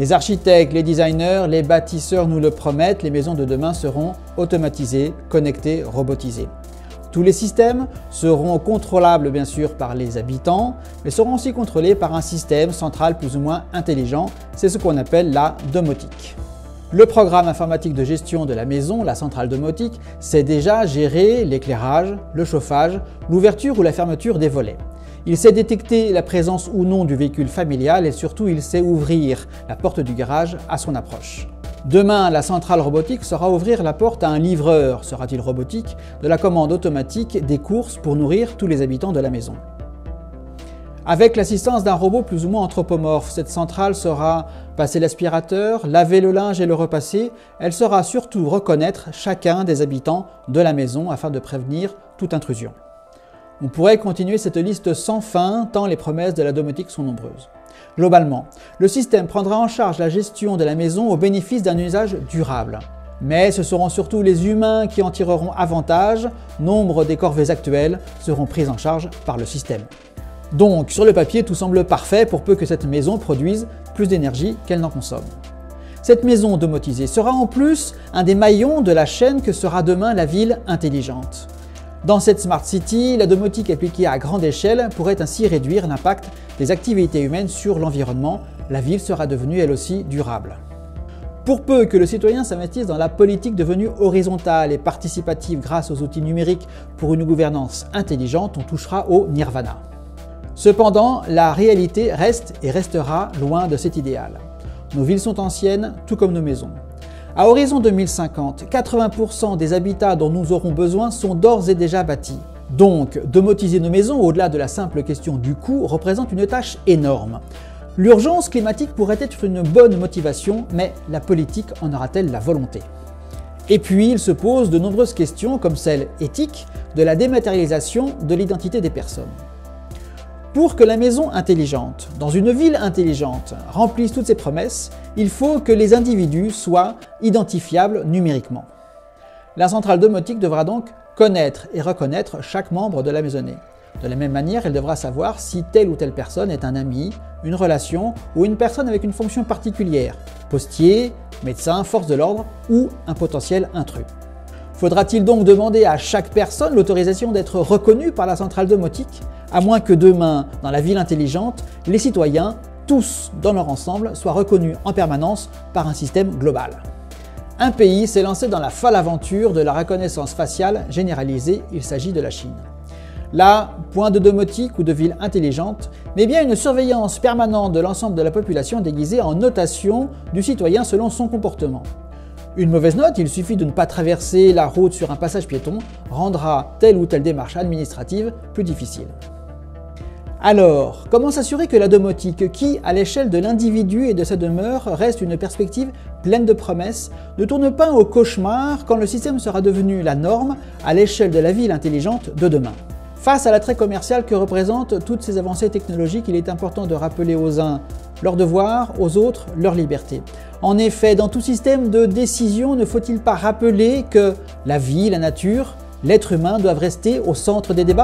Les architectes, les designers, les bâtisseurs nous le promettent, les maisons de demain seront automatisées, connectées, robotisées. Tous les systèmes seront contrôlables bien sûr par les habitants, mais seront aussi contrôlés par un système central plus ou moins intelligent. C'est ce qu'on appelle la domotique. Le programme informatique de gestion de la maison, la centrale domotique, sait déjà gérer l'éclairage, le chauffage, l'ouverture ou la fermeture des volets. Il sait détecter la présence ou non du véhicule familial et surtout il sait ouvrir la porte du garage à son approche. Demain, la centrale robotique saura ouvrir la porte à un livreur, sera-t-il robotique, de la commande automatique des courses pour nourrir tous les habitants de la maison. Avec l'assistance d'un robot plus ou moins anthropomorphe, cette centrale saura passer l'aspirateur, laver le linge et le repasser. Elle saura surtout reconnaître chacun des habitants de la maison afin de prévenir toute intrusion. On pourrait continuer cette liste sans fin tant les promesses de la domotique sont nombreuses. Globalement, le système prendra en charge la gestion de la maison au bénéfice d'un usage durable. Mais ce seront surtout les humains qui en tireront avantage. Nombre des corvées actuelles seront prises en charge par le système. Donc, sur le papier, tout semble parfait pour peu que cette maison produise plus d'énergie qu'elle n'en consomme. Cette maison domotisée sera en plus un des maillons de la chaîne que sera demain la ville intelligente. Dans cette Smart City, la domotique appliquée à grande échelle pourrait ainsi réduire l'impact des activités humaines sur l'environnement. La ville sera devenue elle aussi durable. Pour peu que le citoyen s'investisse dans la politique devenue horizontale et participative grâce aux outils numériques pour une gouvernance intelligente, on touchera au nirvana. Cependant, la réalité reste et restera loin de cet idéal. Nos villes sont anciennes, tout comme nos maisons. À horizon 2050, 80% des habitats dont nous aurons besoin sont d'ores et déjà bâtis. Donc, domotiser nos maisons, au-delà de la simple question du coût, représente une tâche énorme. L'urgence climatique pourrait être une bonne motivation, mais la politique en aura-t-elle la volonté? Et puis, il se pose de nombreuses questions, comme celle éthique de la dématérialisation de l'identité des personnes. Pour que la maison intelligente, dans une ville intelligente, remplisse toutes ses promesses, il faut que les individus soient identifiables numériquement. La centrale domotique devra donc connaître et reconnaître chaque membre de la maisonnée. De la même manière, elle devra savoir si telle ou telle personne est un ami, une relation ou une personne avec une fonction particulière, postier, médecin, force de l'ordre ou un potentiel intrus. Faudra-t-il donc demander à chaque personne l'autorisation d'être reconnue par la centrale domotique, à moins que demain, dans la ville intelligente, les citoyens, tous dans leur ensemble, soient reconnus en permanence par un système global. Un pays s'est lancé dans la folle aventure de la reconnaissance faciale généralisée, il s'agit de la Chine. Là, point de domotique ou de ville intelligente, mais bien une surveillance permanente de l'ensemble de la population déguisée en notation du citoyen selon son comportement. Une mauvaise note, il suffit de ne pas traverser la route sur un passage piéton, rendra telle ou telle démarche administrative plus difficile. Alors, comment s'assurer que la domotique, qui, à l'échelle de l'individu et de sa demeure, reste une perspective pleine de promesses, ne tourne pas au cauchemar quand le système sera devenu la norme à l'échelle de la ville intelligente de demain? Face à l'attrait commercial que représentent toutes ces avancées technologiques, il est important de rappeler aux uns leurs devoirs, aux autres leur liberté. En effet, dans tout système de décision, ne faut-il pas rappeler que la vie, la nature, l'être humain doivent rester au centre des débats ?